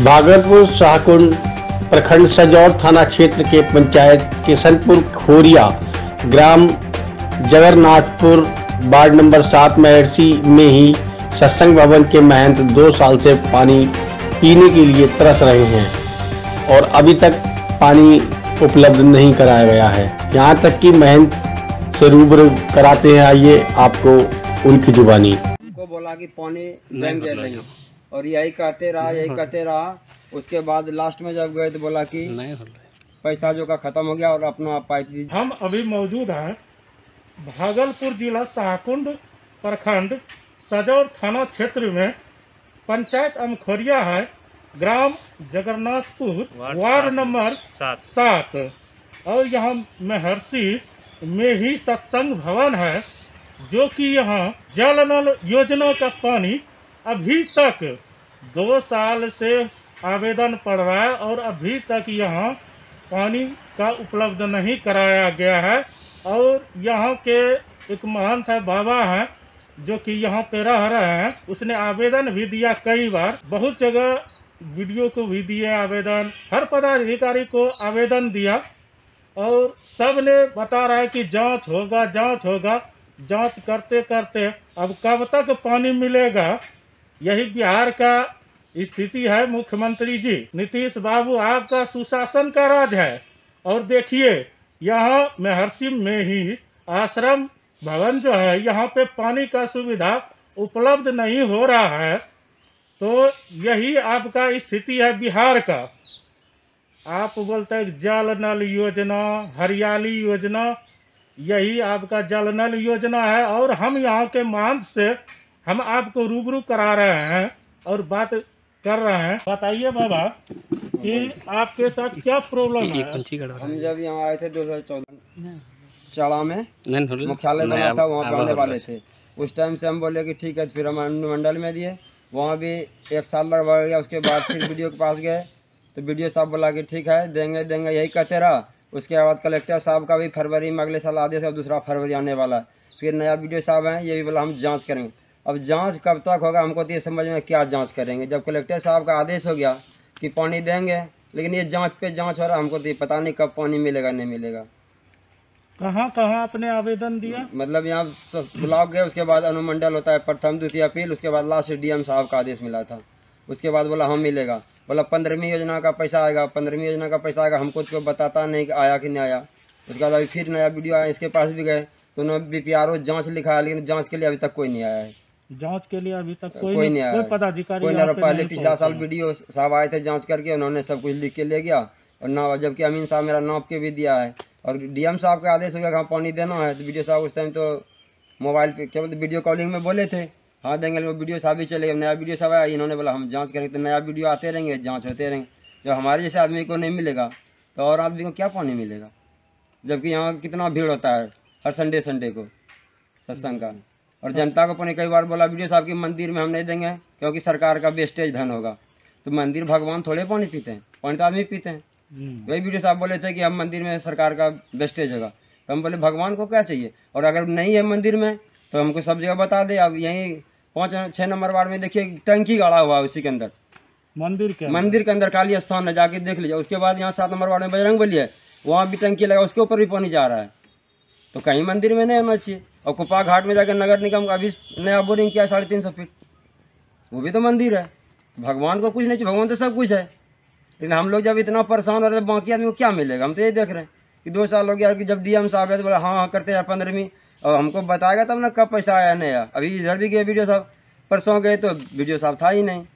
भागलपुर शाहकुंड प्रखंड सजौर थाना क्षेत्र के पंचायत किशनपुर खोरिया ग्राम जगन्नाथपुर वार्ड नंबर 7 महर्षि में ही सत्संग भवन के महंत 2 साल से पानी पीने के लिए तरस रहे हैं और अभी तक पानी उपलब्ध नहीं कराया गया है। यहाँ तक कि महंत से रूबरू कराते हैं। आइए आपको उनकी जुबानी। उनको बोला कि पानी देंगे और यही कहते रहा। उसके बाद लास्ट में जब गए तो बोला कि पैसा जो का खत्म हो गया और अपना पाइप दी। हम अभी मौजूद हैं भागलपुर जिला शाहकुंड प्रखंड सजौर थाना क्षेत्र में पंचायत अमखोरिया है, ग्राम जगन्नाथपुर वार्ड नंबर 7 और यहाँ महर्षि में ही सत्संग भवन है, जो कि यहाँ जल नल योजना का पानी अभी तक 2 साल से आवेदन पड़ रहा है और अभी तक यहाँ पानी का उपलब्ध नहीं कराया गया है। और यहाँ के एक महंत है, बाबा हैं, जो कि यहाँ पे रह रहे हैं। उसने आवेदन भी दिया कई बार, बहुत जगह वीडियो को भी दिए आवेदन, हर पदाधिकारी को आवेदन दिया और सब ने बता रहा है कि जांच होगा। जांच करते करते अब कब तक पानी मिलेगा, यही बिहार का स्थिति है। मुख्यमंत्री जी नीतीश बाबू, आपका सुशासन का राज है। और देखिए यहाँ महर्षि में ही आश्रम भवन जो है, यहाँ पे पानी का सुविधा उपलब्ध नहीं हो रहा है। तो यही आपका स्थिति है बिहार का। आप बोलते हैं जल नल योजना, हरियाली योजना, यही आपका जल नल योजना है। और हम यहाँ के महंत से हम आपको रूबरू करा रहे हैं और बात कर रहे हैं। बताइए बाबा कि आपके साथ क्या प्रॉब्लम है। हम जब यहाँ आए थे 2014 चाड़ा में मुख्यालय बना था, वहाँ पे आने वाले थे। उस टाइम से हम बोले कि ठीक है, फिर हम अनुमंडल में दिए, वहाँ भी 1 साल लगवा गया। उसके बाद फिर वीडियो के पास गए तो वीडियो साहब बोला कि ठीक है देंगे, यही कहते रहा। उसके बाद कलेक्टर साहब का भी फरवरी में अगले साल आदेश है, 2 फरवरी आने वाला है। फिर नया वीडियो साहब हैं, ये भी बोला हम जांच करेंगे। अब जांच कब तक होगा, हमको तो ये समझ में क्या जांच करेंगे, जब कलेक्टर साहब का आदेश हो गया कि पानी देंगे, लेकिन ये जांच पे जांच हो रहा है। हमको तो ये पता नहीं कब पानी मिलेगा नहीं मिलेगा। कहाँ आपने आवेदन दिया? मतलब यहाँ ब्लॉक गए, उसके बाद अनुमंडल होता है, प्रथम द्वितीय अपील, उसके बाद लास्ट डीएम साहब का आदेश मिला था। उसके बाद बोला हम मिलेगा, बोला 15वीं योजना का पैसा आएगा। 15वीं योजना का पैसा आएगा, हमको तो बताता नहीं कि आया कि नहीं आया। उसके बाद अभी फिर नया वीडियो आया, इसके पास भी गए तो उन्होंने BPRO जांच लिखा है, लेकिन जांच के लिए अभी तक कोई नहीं आया है। जांच के लिए अभी तक कोई नहीं आया, कोई पदाधिकारी कोई नहीं। पहले पिछला साल वीडियो साहब आए थे जांच करके, उन्होंने सब कुछ लिख के ले गया और ना, जबकि अमीन साहब मेरा नाप के भी दिया है और डीएम साहब का आदेश हो गया कि हाँ पानी देना है। तो वीडियो साहब उस टाइम तो मोबाइल पे क्या बोलते वीडियो कॉलिंग में बोले थे हाँ देंगे, वो वीडियो साहब भी चले गए। नया वीडियो साहब आया, इन्होंने बोला हम जांच करेंगे। तो नया वीडियो आते रहेंगे, जांच होते रहेंगे। जब हमारे जैसे आदमी को नहीं मिलेगा तो और आदमी को क्या पानी मिलेगा, जबकि यहाँ कितना भीड़ होता है हर संडे को सत्संग का। और जनता को पानी कई बार बोला वीडियो साहब की मंदिर में हम नहीं देंगे क्योंकि सरकार का वेस्टेज धन होगा। तो मंदिर भगवान थोड़े पानी पीते हैं, पानी तो आदमी पीते हैं। वही वीडियो साहब बोले थे कि हम मंदिर में सरकार का वेस्टेज होगा, तो हम बोले भगवान को क्या चाहिए। और अगर नहीं है मंदिर में तो हमको सब जगह बता दे। अब यहीं 5-6 नंबर वार्ड में देखिए टंकी गाड़ा हुआ है, उसी के अंदर मंदिर के अंदर काली स्थान है, जाके देख लीजिए। उसके बाद यहाँ 7 नंबर वार्ड में बजरंगबली है, वहाँ भी टंकी लगा, उसके ऊपर भी पानी जा रहा है। तो कहीं मंदिर में नहीं होना चाहिए। और कुपा घाट में जाकर नगर निगम का अभी नया बोरिंग किया 350 फीट, वो भी तो मंदिर है। भगवान को कुछ नहीं चाहिए, भगवान तो सब कुछ है। लेकिन हम लोग जब इतना परेशान हो रहे हैं, बाकी आदमी को क्या मिलेगा। हम तो ये देख रहे हैं कि 2 साल हो गया कि जब डीएम साहब है तो बोला हाँ करते हैं 15वीं, और हमको बताएगा तब ना कब पैसा आया नहीं आया। अभी इधर भी गए वीडियो साहब, परसों गए तो वीडियो साहब था ही नहीं,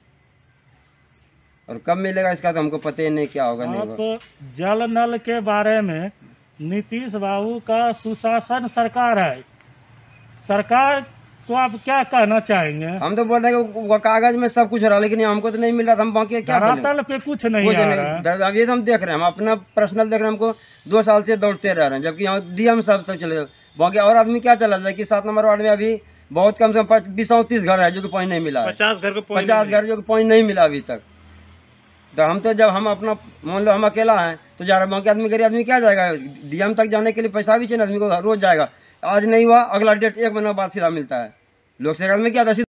और कब मिलेगा इसका तो हमको पता ही नहीं क्या होगा नहीं होगा। जल नल के बारे में नीतीश बाबू का सुशासन सरकार है, सरकार को आप क्या कहना चाहेंगे? हम तो बोल रहे हैं कि कागज में सब कुछ हो रहा है, लेकिन हमको तो नहीं मिल रहा था। हम बाकी क्या धरातल पे कुछ नहीं आ रहा है। ये तो हम देख रहे हैं, हम अपना पर्सनल देख रहे हैं। हमको 2 साल से दौड़ते रह रहे हैं, जबकि यहाँ डीएम साहब तक चले। बाकी और आदमी क्या चला जाए कि 7 नंबर वार्ड में अभी बहुत कम से कम 20-30 घर है जो कि पानी नहीं मिला है। 50 घर जो कि पानी नहीं मिला अभी तक। तो हम तो जब हम अपना मान लो हम अकेला हैं तो जा रहे, बाकी आदमी गरीब आदमी क्या जाएगा डीएम तक जाने के लिए? पैसा भी चाहिए आदमी को, रोज जाएगा। आज नहीं हुआ, अगला डेट 1 महीना बाद सीधा मिलता है। लोक सेवा में क्या था